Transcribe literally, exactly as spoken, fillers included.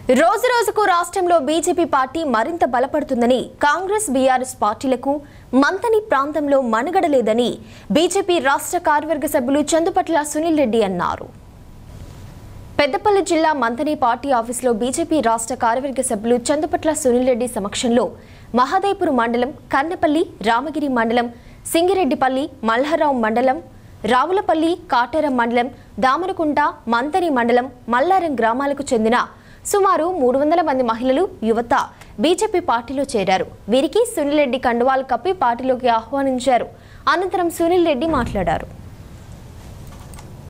రోజు రోజుకు రాష్ట్రంలో బీజేపీ పార్టీ మరింత బలపడుతుందని కాంగ్రెస్ బీఆర్ఎస్ పార్టీలకు మంతని ప్రాంతంలో మనుగడ లేదని బీజేపీ రాష్ట్ర కార్యవర్గ సభ్యులు చందుపట్ల సునీల్ రెడ్డి అన్నారు. పెద్దపల్లి జిల్లా మంతని పార్టీ ఆఫీసులో బీజేపీ రాష్ట్ర కార్యవర్గ సభ్యులు చందుపట్ల సునీల్ రెడ్డి సమక్షంలో మహదేవ్పూర్ మండలం, కన్నపల్లి, రామగిరి మండలం, సింగిరెడ్డిపల్లి, మల్హారావు మండలం, రావులపల్లి, కాటేరం మండలం, దామరకుంట, మంతని మండలం, మల్లారం గ్రామాలకు చెందిన సుమారు మూడు వందల మంది మహిళలు, యువత బీజేపీ పార్టీలో చేరారు. వీరికి సునీల్ రెడ్డి కండువాలు కప్పి పార్టీలోకి ఆహ్వానించారు. అనంతరం సునీల్ రెడ్డి మాట్లాడారు.